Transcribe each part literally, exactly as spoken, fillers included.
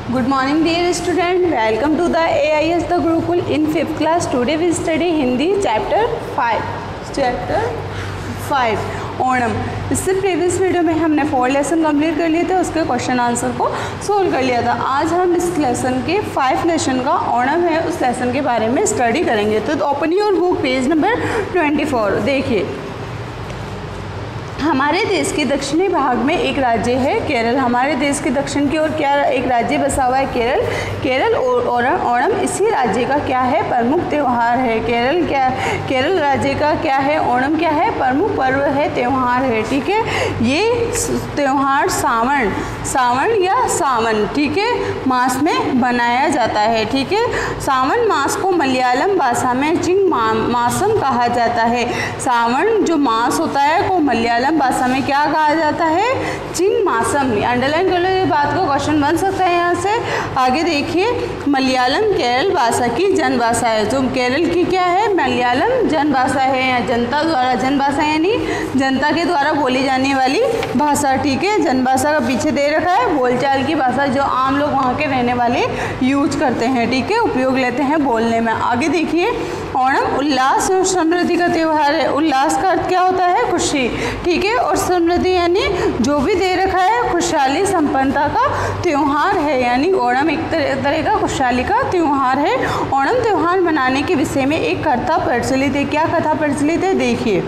Good morning dear student, welcome to the A I S the Gurukul in fifth class. Today we study Hindi chapter five. Chapter five Onam. इससे previous video में हमने four lesson complete कर लिए थे, उसके question answer को solve कर लिया था। आज हम इस लेसन के फाइव लेसन का ओणम है उस लेसन के बारे में स्टडी करेंगे। तो open your book page number twenty four. देखिए, हमारे देश के दक्षिणी भाग में एक राज्य है केरल। हमारे देश के दक्षिण की ओर क्या एक राज्य बसा हुआ है? केरल। केरल और ओणम इसी राज्य का क्या है? प्रमुख त्यौहार है। केरल क्या केरल राज्य का क्या है? ओणम क्या है? प्रमुख पर्व है, त्यौहार है। ठीक है, ये त्यौहार सावन सावन या सावन ठीक है मास में बनाया जाता है। ठीक है, सावन मास को मलयालम भाषा में चिंग मा, मासम कहा जाता है। सावन जो मास होता है को मलयालम भाषा में क्या कहा जाता है? चिंग मासम। अंडरलाइन कर लो ये बात को, क्वेश्चन बन सकता है यहाँ से। आगे देखिए, मलयालम केरल भाषा की जन भाषा है। तो केरल की क्या है? मलयालम जन भाषा है, या जनता द्वारा जन भाषा यानी जनता के द्वारा बोली जाने वाली भाषा। ठीक है, जन भाषा का पीछे दे रखा है बोलचाल की भाषा जो आम लोग वहाँ के रहने वाले यूज करते हैं। ठीक है, उपयोग लेते हैं बोलने में। आगे देखिए, ओणम उल्लास और समृद्धि का त्यौहार है। उल्लास का अर्थ क्या होता है? खुशी। ठीक है, और समृद्धि यानी जो भी दे रखा है खुशहाली संपन्नता का त्यौहार है। यानी ओणम एक तरह का खुशहाली का त्यौहार है। ओणम त्यौहार मनाने के विषय में एक कथा प्रचलित है। क्या कथा प्रचलित है? देखिए,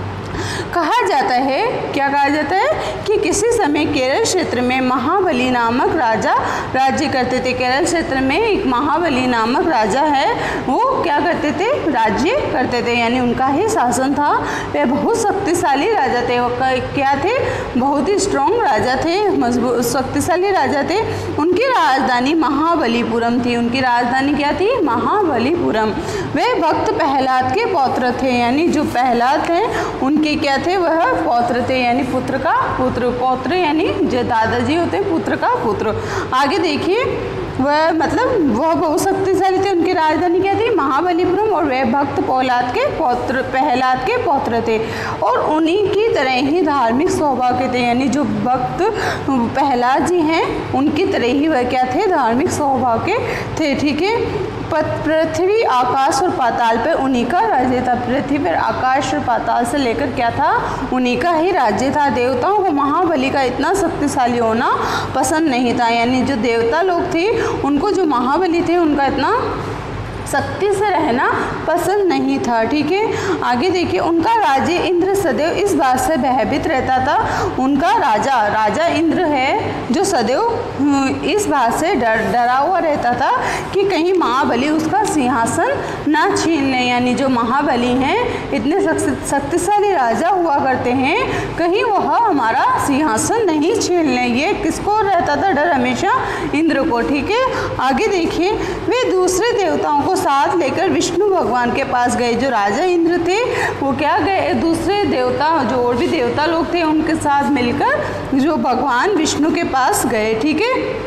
कहा जाता है, क्या कहा जाता है कि किसी समय केरल क्षेत्र में महाबली नामक राजा राज्य करते थे। केरल क्षेत्र में एक महाबली नामक राजा है, वो क्या करते थे? राज्य करते थे, यानी उनका ही शासन था। वे बहुत शक्तिशाली राजा थे। वो क्या थे? बहुत ही स्ट्रॉन्ग राजा थे, मजबूत शक्तिशाली राजा थे। उनकी राजधानी महाबलीपुरम थी। उनकी राजधानी क्या थी? महाबलीपुरम। वे भक्त प्रहलाद के पौत्र थे, यानी जो प्रहलाद हैं उनके क्या थे? वह पौत्र थे, यानी पुत्र का पुत्र। पौत्र यानी जो दादाजी होते हैं, पुत्र का पुत्र। आगे देखिए, वह मतलब वह बहुत शक्तिशाली थे। उनकी राजधानी क्या थी? महाबलीपुरम। और वह भक्त प्रहलाद के पौत्र प्रहलाद के पौत्र थे, और उन्हीं की तरह ही धार्मिक स्वभाव के थे। यानी जो भक्त प्रहलाद जी हैं उनकी तरह ही वह क्या थे? धार्मिक स्वभाव के थे। ठीक है, पृथ्वी आकाश और पाताल पर उन्हीं का राज्य था। पृथ्वी पर आकाश और पाताल से लेकर क्या था? उन्हीं का ही राज्य था। देवताओं को महाबली का इतना शक्तिशाली होना पसंद नहीं था। यानी जो देवता लोग थे उनको जो महाबली थे उनका इतना शक्ति से रहना पसंद नहीं था। ठीक है, आगे देखिए, उनका राज्य इंद्र सदैव इस बात से भयभीत रहता था। उनका राजा राजा इंद्र है जो सदैव इस बात से डर डरा हुआ रहता था कि कहीं महाबली उसका सिंहासन ना छीन ले। यानी जो महाबली हैं इतने शक्तिशाली राजा हुआ करते हैं, कहीं वह हमारा सिंहासन नहीं छीन ले। ये किसको रहता था डर? हमेशा इंद्र को। ठीक है, आगे देखिए, वे दूसरे देवताओं को साथ लेकर विष्णु भगवान के पास गए। जो राजा इंद्र थे वो क्या गए? दूसरे देवता जो और भी देवता लोग थे उनके साथ मिलकर जो भगवान विष्णु के पास गए। ठीक है,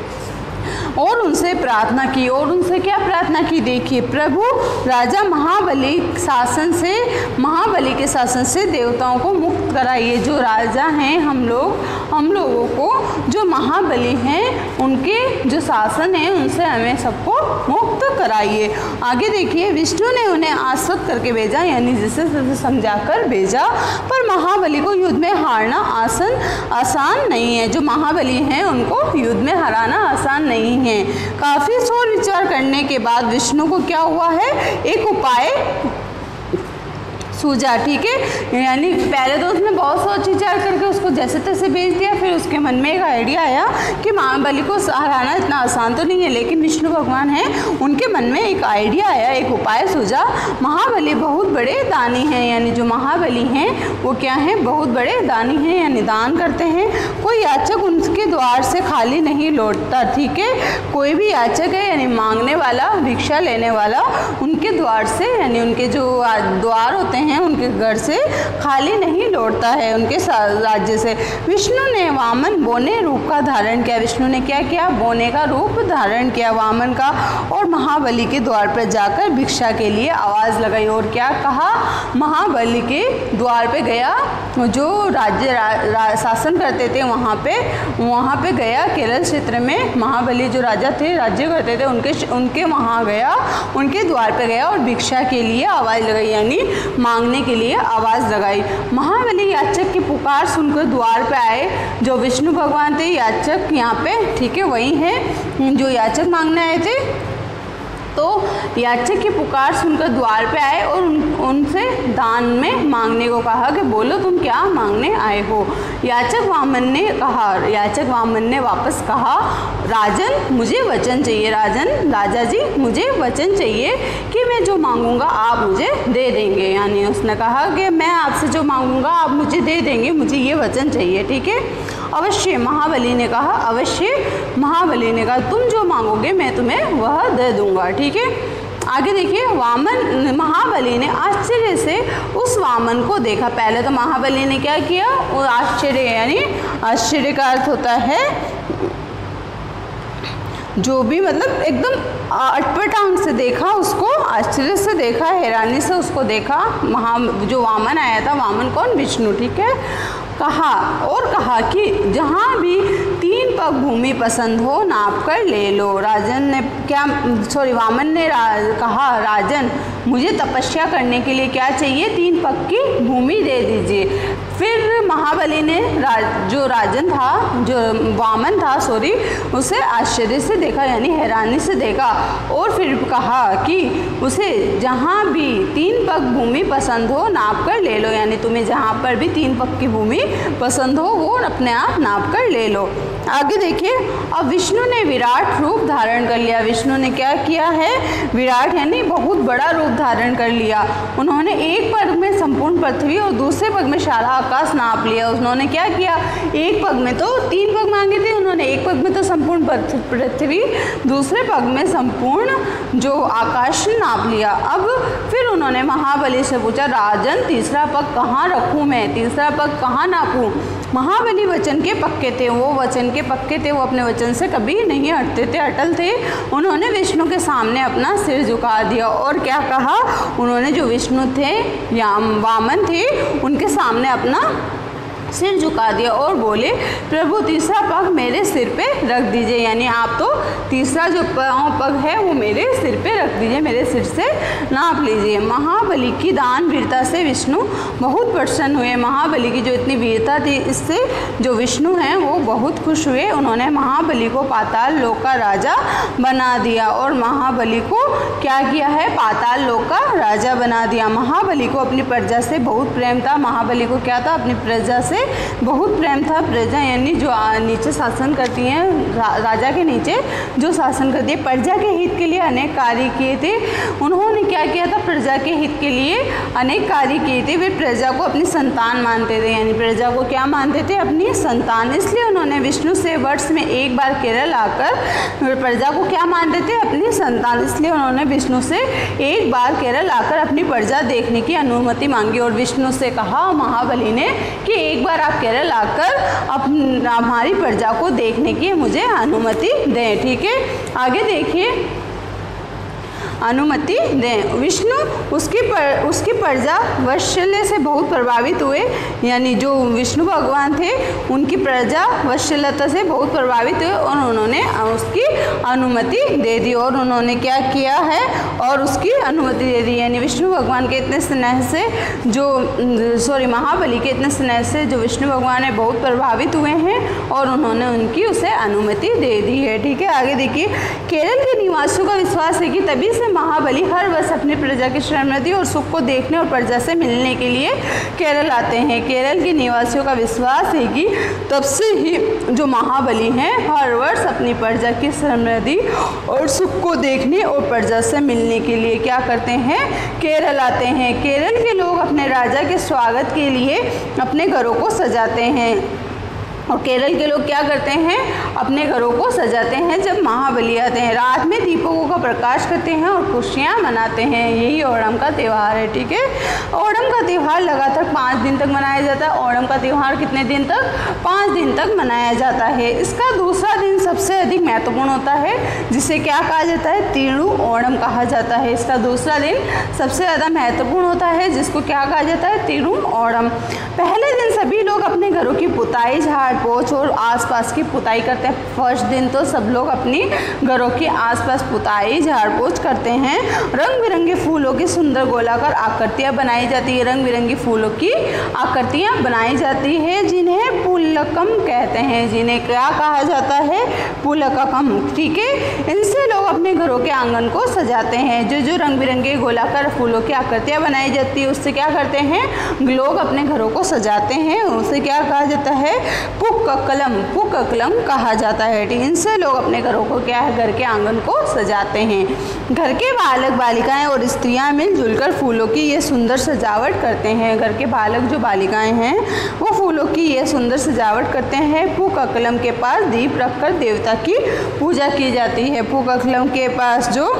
और उनसे प्रार्थना की। और उनसे क्या प्रार्थना की? देखिए, प्रभु राजा महाबली शासन से महाबली के शासन से देवताओं को मुक्त कराइए। जो राजा हैं हम लोग हम लोगों को जो महाबली हैं उनके जो शासन है उनसे हमें सबको मुक्त कराइए। आगे देखिए, विष्णु ने उन्हें आश्वस्त करके भेजा, यानी जिसे समझा कर भेजा, पर महाबली को युद्ध में हारना आसान आसान नहीं है। जो महाबली हैं उनको युद्ध में हराना आसान नहीं है। काफी सोच विचार करने के बाद विष्णु को क्या हुआ है? एक उपाय सूझा। ठीक है, यानी पहले तो उसने बहुत सोच विचार करके उसको जैसे तैसे भेज दिया, फिर उसके मन में एक आइडिया आया कि महाबली को हराना इतना आसान तो नहीं है, लेकिन विष्णु भगवान हैं उनके मन में एक आइडिया आया, एक उपाय सूझा। महाबली बहुत बड़े दानी हैं, यानी जो महाबली हैं वो क्या हैं? बहुत बड़े दानी हैं, यानी दान करते हैं। कोई याचक उनके द्वार से खाली नहीं लौटता। ठीक है, कोई भी याचक है यानी मांगने वाला, भिक्षा लेने वाला, उनके द्वार से यानी उनके जो द्वार होते हैं हैं उनके घर से खाली नहीं लौटता है, उनके राज्य से। विष्णु ने वामन बोने रूप का धारण किया। विष्णु ने क्या किया? बोने का रूप धारण किया वामन का, और महाबली के द्वार पर जाकर भिक्षा के लिए आवाज़ लगाई। और क्या कहा? महाबली के द्वार पे गया, जो राज्य रा, रा, शासन करते थे वहाँ पे वहाँ पे गया। केरल क्षेत्र में महाबली जो राजा थे, राज्य करते थे, उनके उनके वहाँ गया, उनके द्वार पे गया और भिक्षा के लिए आवाज़ लगाई, यानी मांगने के लिए आवाज़ लगाई। महाबली याचक की पुकार सुनकर द्वार पे आए। जो विष्णु भगवान थे, याचक यहाँ पे, ठीक है, वही हैं जो याचक मांगने आए थे। तो याचक की पुकार सुनकर द्वार पे आए और उन, उनसे दान में मांगने को कहा कि बोलो तुम क्या मांगने आए हो। याचक वामन ने कहा याचक वामन ने वापस कहा, राजन मुझे वचन चाहिए। राजन, राजा जी मुझे वचन चाहिए कि मैं जो मांगूंगा आप मुझे दे देंगे। यानी उसने कहा कि मैं आपसे जो मांगूंगा आप मुझे दे देंगे, मुझे ये वचन चाहिए, ठीक है। अवश्य, महाबली ने कहा। अवश्य, महाबली ने कहा तुम जो मांगोगे मैं तुम्हें वह दे दूंगा, ठीक है। आगे देखिए, वामन महाबली ने आश्चर्य से उस वामन को देखा। पहले तो महाबली ने क्या किया? वो आश्चर्य, यानी आश्चर्य का अर्थ होता है जो भी, मतलब एकदम अटपट आंख से देखा उसको, आश्चर्य से देखा, हैरानी से उसको देखा। महा जो वामन आया था, वामन कौन? विष्णु, ठीक है। कहा और कहा कि जहाँ भी तीन पग भूमि पसंद हो नाप कर ले लो। राजन ने क्या सॉरी वामन ने रा, कहा, राजन मुझे तपस्या करने के लिए क्या चाहिए? तीन पग की भूमि दे दीजिए। फिर महाबली ने राज, जो राजन था, जो वामन था सॉरी उसे आश्चर्य से देखा, यानी हैरानी से देखा, और फिर कहा कि उसे जहाँ भी तीन पग भूमि पसंद हो नाप कर ले लो, यानी तुम्हें जहाँ पर भी तीन पग की भूमि पसंद हो वो अपने आप नाप कर ले लो। आगे देखिए, अब विष्णु ने विराट रूप धारण कर लिया। विष्णु ने क्या किया है? विराट यानी बहुत बड़ा रूप धारण कर लिया। उन्होंने एक पग में संपूर्ण पृथ्वी और दूसरे पग में सारा आकाश नाप लिया। उन्होंने क्या किया? एक पग में तो तीन पग मांगे थे उन्होंने, एक पग में तो संपूर्ण पृथ्वी, दूसरे पग में संपूर्ण जो आकाश नाप लिया। अब फिर उन्होंने महाबली से पूछा, राजन तीसरा पग कहाँ रखूँ मैं? तीसरा पग कहाँ नापूँ? महाबली वचन के पक्के थे, वो वचन के पक्के थे, वो अपने वचन से कभी नहीं हटते थे, अटल थे। उन्होंने विष्णु के सामने अपना सिर झुका दिया और क्या कहा? उन्होंने जो विष्णु थे या वामन थे उनके सामने अपना सिर झुका दिया और बोले, प्रभु तीसरा पग मेरे सिर पे रख दीजिए, यानी आप तो तीसरा जो पग है वो मेरे सिर पे रख दीजिए, मेरे सिर से नाप लीजिए। महाबली की दान वीरता से विष्णु बहुत प्रसन्न हुए। महाबली की जो इतनी वीरता थी, इससे जो विष्णु हैं वो बहुत खुश हुए। उन्होंने महाबली को पाताल लोक का राजा बना दिया और महाबली को क्या किया है? पाताल लोक का राजा बना दिया। महाबली को अपनी प्रजा से बहुत प्रेम था। महाबली को क्या था? अपनी प्रजा से बहुत प्रेम था। प्रजा यानी जो नीचे शासन करती हैं, रा, राजा के नीचे जो शासन करती है, प्रजा के हित के लिए अनेक कार्य किए थे। उन्होंने क्या किया था? प्रजा के हित के लिए अनेक कार्य किए थे। वे प्रजा को अपनी संतान मानते थे, यानी प्रजा को क्या मानते थे? अपनी संतान। इसलिए उन्होंने विष्णु से वर्ष में एक बार केरल आकर प्रजा को क्या मानते थे? अपनी संतान। इसलिए उन्होंने विष्णु से एक बार केरल आकर अपनी प्रजा देखने की अनुमति मांगी और विष्णु से कहा महाबली ने कि एक बार आप केरल आकर अपनी हमारी प्रजा को देखने की मुझे अनुमति दें, ठीक है। आगे देखिए, अनुमति दें। विष्णु उसकी पर, उसकी प्रजा वत्सल्य से बहुत प्रभावित हुए, यानी जो विष्णु भगवान थे उनकी प्रजा वत्सल्यता से बहुत प्रभावित हुए और उन्होंने उसकी अनुमति दे दी। और उन्होंने क्या किया है? और उसकी अनुमति दे दी, यानी विष्णु भगवान के इतने स्नेह से जो सॉरी महाबली के इतने स्नेह से जो विष्णु भगवान है बहुत प्रभावित हुए हैं और उन्होंने उनकी उसे अनुमति दे दी है, ठीक है। आगे देखिए, केरल के निवासियों का विश्वास है कि तभी से महाबली हर वर्ष अपनी प्रजा की समृद्धि और सुख को देखने और प्रजा से मिलने के लिए केरल आते हैं। केरल के निवासियों का विश्वास है कि तब से ही जो महाबली हैं हर वर्ष अपनी प्रजा की समृद्धि और सुख को देखने और प्रजा से मिलने के लिए क्या करते हैं? केरल आते हैं। केरल के लोग अपने राजा के स्वागत के लिए अपने घरों को सजाते हैं और केरल के लोग क्या करते हैं? अपने घरों को सजाते हैं जब महाबली आते हैं। रात में दीपकों का प्रकाश करते हैं और खुशियाँ मनाते हैं। यही ओणम का त्यौहार है। ठीक है, ओणम का त्यौहार लगातार पाँच दिन तक मनाया जाता है। ओणम का त्यौहार कितने दिन तक? पाँच दिन तक मनाया जाता है। इसका दूसरा दिन सबसे अधिक महत्वपूर्ण होता है, जिसे क्या कहा जाता है? तिरु ओणम कहा जाता है। इसका दूसरा दिन सबसे ज़्यादा महत्वपूर्ण होता है, जिसको क्या कहा जाता है? तिरु ओणम। पहले दिन सभी लोग अपने घरों की पुताई, झाड़ पोछ और आसपास की पुताई करते हैं। फर्स्ट दिन तो सब लोग अपनी घरों की आसपास पुताई, झाड़ पोछ करते हैं। रंग बिरंगे फूलों की सुंदर गोलाकार आकृतियाँ बनाई जाती है। रंग बिरंगी फूलों की आकृतियाँ बनाई जाती है, जिन्हें पुलकम कहते हैं। जिन्हें क्या कहा जाता है? पुलकम। ठीक है, इनसे लोग अपने घरों के आंगन को सजाते हैं। जो जो रंग बिरंगे गोलाकार फूलों की आकृतियाँ बनाई जाती है, उससे क्या करते हैं? लोग अपने घरों को सजाते हैं। उसे क्या कहा जाता है? पुक्कलम। पुक्कलम कहा जाता है। इनसे लोग अपने घरों को क्या है? घर के आंगन को सजाते हैं। घर के बालक बालिकाएं और स्त्रियां मिलजुल कर फूलों की ये सुंदर सजावट करते हैं। घर के बालक जो बालिकाएं हैं वो फूलों की ये सुंदर सजावट करते हैं। पुक्कलम के पास दीप रखकर देवता की पूजा की जाती है। पुक्कलम के पास जो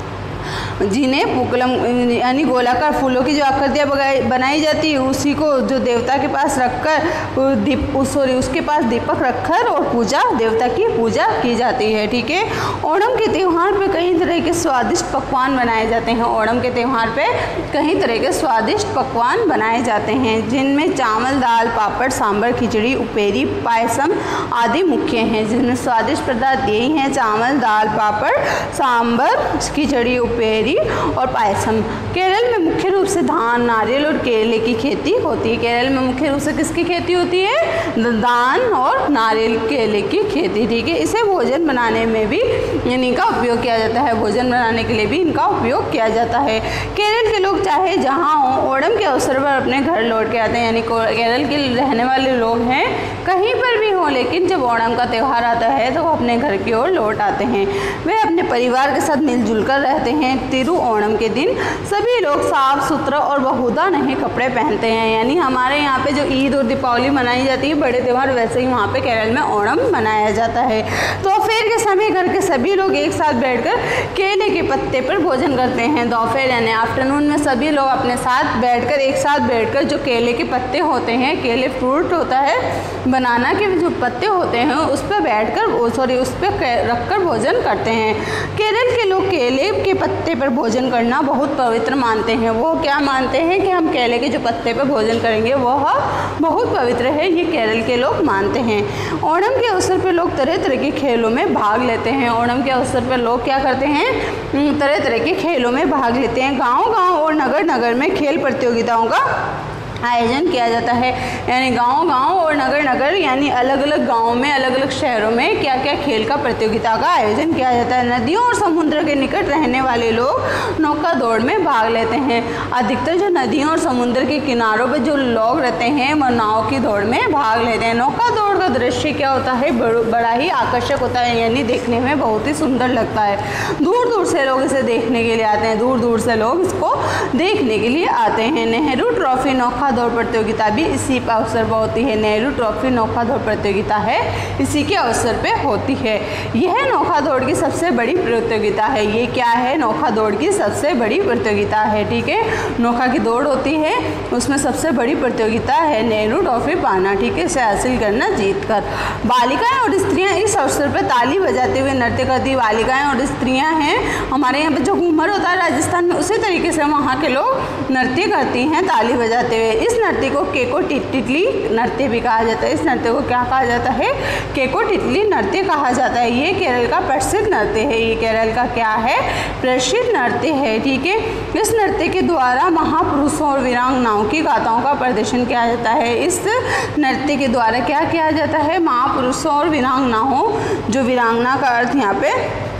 जिन्हें पुक्कलम यानी गोलाकार फूलों की जो आकृतियाँ बनाई जाती है, उसी को जो देवता के पास रखकर दीप सॉरी उसके पास दीपक रखकर और पूजा देवता की पूजा की जाती है। ठीक है, ओणम के त्यौहार पे कई तरह के स्वादिष्ट पकवान बनाए जाते हैं। ओणम के त्यौहार पे कई तरह के स्वादिष्ट पकवान बनाए जाते हैं, जिनमें चावल, दाल, पापड़, सांभर, खिचड़ी, उपेरी, पायसम आदि मुख्य हैं। जिनमें स्वादिष्ट पदार्थ यही हैं: चावल, दाल, पापड़, सांभर, खिचड़ी, उपेरी और पायसम। केरल में मुख्य रूप से धान, नारियल और केले की खेती होती है। केरल में मुख्य रूप से किसकी खेती होती है? धान और नारियल, केले की खेती। ठीक है, इसे भोजन बनाने में भी इनका उपयोग किया जाता है। भोजन बनाने के लिए भी इनका उपयोग किया जाता है। केरल के लोग चाहे जहाँ हों, ओणम के अवसर पर अपने घर लौट के आते हैं। यानी केरल के रहने वाले लोग हैं कहीं पर भी हों, लेकिन जब ओणम का त्यौहार आता है तो वो अपने घर की ओर लौट आते हैं। वे अपने परिवार के साथ मिलजुल कर रहते हैं। तिरु ओणम के दिन सभी लोग साफ सुथरा और बहुधा नए कपड़े पहनते हैं। यानी हमारे यहाँ पे जो ईद और दीपावली मनाई जाती है, बड़े त्यौहार, वैसे ही वहाँ पे केरल में ओणम मनाया जाता है। दोपहर के समय घर के सभी लोग एक साथ बैठकर केले के पत्ते पर भोजन करते हैं। दोपहर यानी आफ्टरनून में सभी लोग अपने साथ बैठकर एक साथ बैठकर जो केले के पत्ते होते हैं, केले फ्रूट होता है, बनाना के जो पत्ते होते हैं, उस पर बैठकर सॉरी उस पर रखकर भोजन करते हैं। केरल के लोग केले के पत्ते पर भोजन करना बहुत पवित्र मानते हैं। वो क्या मानते हैं कि हम केले के जो पत्ते पर भोजन करेंगे वह बहुत पवित्र है, ये केरल के लोग मानते हैं। ओणम के अवसर पर लोग तरह तरह के खेलों में भाग लेते हैं। ओणम के अवसर पर लोग क्या करते हैं? तरह तरह के खेलों में भाग लेते हैं। गांव गांव और नगर नगर में खेल प्रतियोगिताओं का आयोजन किया जाता है। यानी गांव गांव और नगर नगर यानी अलग अलग गांवों में, अलग अलग शहरों में क्या क्या खेल का प्रतियोगिता का आयोजन किया जाता है। नदियों और समुद्र के निकट रहने वाले लोग नौका दौड़ में भाग लेते हैं। अधिकतर जो नदियों और समुद्र के किनारों पर जो लोग रहते हैं वो नाव की दौड़ में भाग लेते हैं। नौका दौड़ का दृश्य क्या होता है? बड़ा ही आकर्षक होता है, यानी देखने में बहुत ही सुंदर लगता है। दूर दूर से लोग इसे देखने के लिए आते हैं। दूर दूर से लोग इसको देखने के लिए आते हैं। नेहरू ट्रॉफी नौका दौड़ प्रतियोगिता भी इसी पर अवसर पर होती है। नेहरू ट्रॉफी नौका दौड़ प्रतियोगिता है, इसी के अवसर पे होती है। यह नौका दौड़ की सबसे बड़ी प्रतियोगिता है। ये क्या है? नौका दौड़ की सबसे बड़ी प्रतियोगिता है। ठीक है, नौका की दौड़ होती है, उसमें सबसे बड़ी प्रतियोगिता है नेहरू ट्रॉफी पाना। ठीक है, इसे हासिल करना, जीत कर। बालिकाएं और स्त्रियां इस अवसर पर ताली बजाते हुए नृत्य करती। बालिकाएं और स्त्रियां हैं, हमारे यहाँ पे जो घूमर होता है राजस्थान में, उसी तरीके से वहाँ के लोग नृत्य करती हैं ताली बजाते हुए। इस नृत्य को केको टिटली नृत्य भी कहा जाता है। इस नृत्य को क्या कहा जाता है? केको टिटली नृत्य कहा जाता है। ये केरल का प्रसिद्ध नृत्य है। ये केरल का क्या है? प्रसिद्ध नृत्य है। ठीक है, इस नृत्य के द्वारा महापुरुषों और वीरांगनाओं की गाथाओं का प्रदर्शन किया जाता है। इस नृत्य के द्वारा क्या किया जाता है? महापुरुषों और वीरांगनाओं, जो वीरांगना का अर्थ यहाँ पे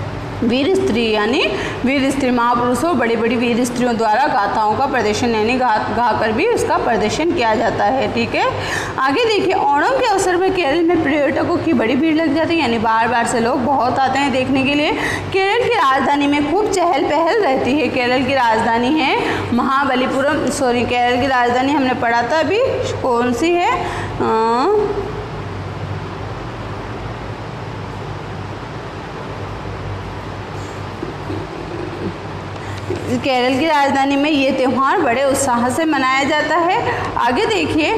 वीर स्त्री, यानी वीर स्त्री, महापुरुषों, बड़ी बड़ी वीर स्त्रियों द्वारा गाथाओं का प्रदर्शन यानी गा गा कर भी उसका प्रदर्शन किया जाता है। ठीक है, आगे देखिए, ओणम के अवसर पर केरल में पर्यटकों की बड़ी भीड़ लग जाती है। यानी बार बार से लोग बहुत आते हैं देखने के लिए। केरल की राजधानी में खूब चहल पहल रहती है। केरल की राजधानी है महाबलीपुरम, सॉरी केरल की राजधानी हमने पढ़ा था अभी, कौन सी है? आ, केरल की राजधानी में ये त्यौहार बड़े उत्साह से मनाया जाता है। आगे देखिए,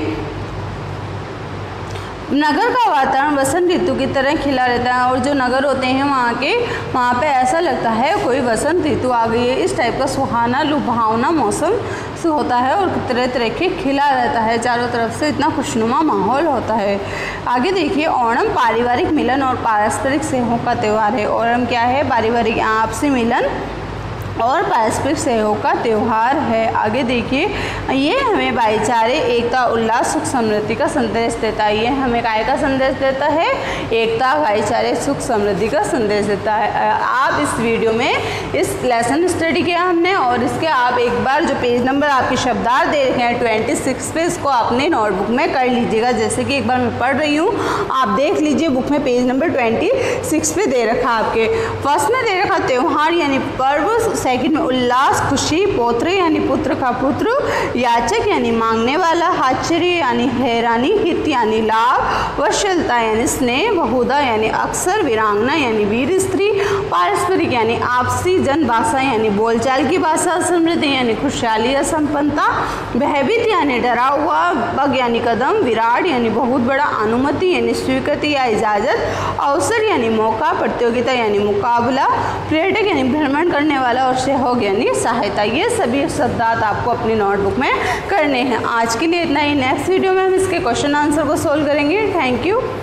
नगर का वातावरण वसंत ऋतु की तरह खिला रहता है और जो नगर होते हैं वहाँ के वहाँ पे ऐसा लगता है कोई वसंत ऋतु आ गई है। इस टाइप का सुहाना लुभावना मौसम से होता है और तरह तरह के खिला रहता है, चारों तरफ से इतना खुशनुमा माहौल होता है। आगे देखिए, ओणम पारिवारिक मिलन और पारस्परिक स्नेहों का त्यौहार है। ओणम क्या है? पारिवारिक आपसी मिलन और पारस्परिक सहयोग का त्यौहार है। आगे देखिए, ये हमें भाईचारे, एकता, उल्लास, सुख समृद्धि का संदेश देता है। ये हमें काय का संदेश देता है? एकता, भाईचारे, सुख समृद्धि का संदेश देता है। आप इस वीडियो में इस लेसन स्टडी किया हमने और इसके आप एक बार जो पेज नंबर आपके शब्दार्थ दे रखे हैं ट्वेंटी सिक्स पे, इसको अपने नोटबुक में कर लीजिएगा। जैसे कि एक बार मैं पढ़ रही हूँ, आप देख लीजिए बुक में पेज नंबर ट्वेंटी सिक्स पे दे रखा आपके। फर्स्ट में दे रखा त्यौहार यानी पर्व, सेकंड में उल्लास खुशी, पौत्र यानी पुत्र का पुत्र, याचक यानी मांगने वाला, आश्चर्य यानी हैरानी, हित यानी लाभ, वशलता यानी स्नेह, बहुधा यानी अक्सर, वीरांगना यानी वीर स्त्री, पारस्परिक यानी आपसी, जन भाषा यानी बोलचाल की भाषा, समृद्धि यानी खुशहाली या संपन्नता, भयभीत यानी डरा हुआ, बग यानी कदम, विराट यानी बहुत बड़ा, अनुमति यानी स्वीकृति या इजाजत, अवसर यानी मौका, प्रतियोगिता यानी मुकाबला, पर्यटक यानी भ्रमण करने वाला और सहयोग यानी सहायता। ये सभी शब्दार्थ आपको अपनी नोटबुक में करने हैं। आज के लिए इतना ही। नेक्स्ट वीडियो में हम इसके क्वेश्चन आंसर को सोल्व करेंगे। Thank you.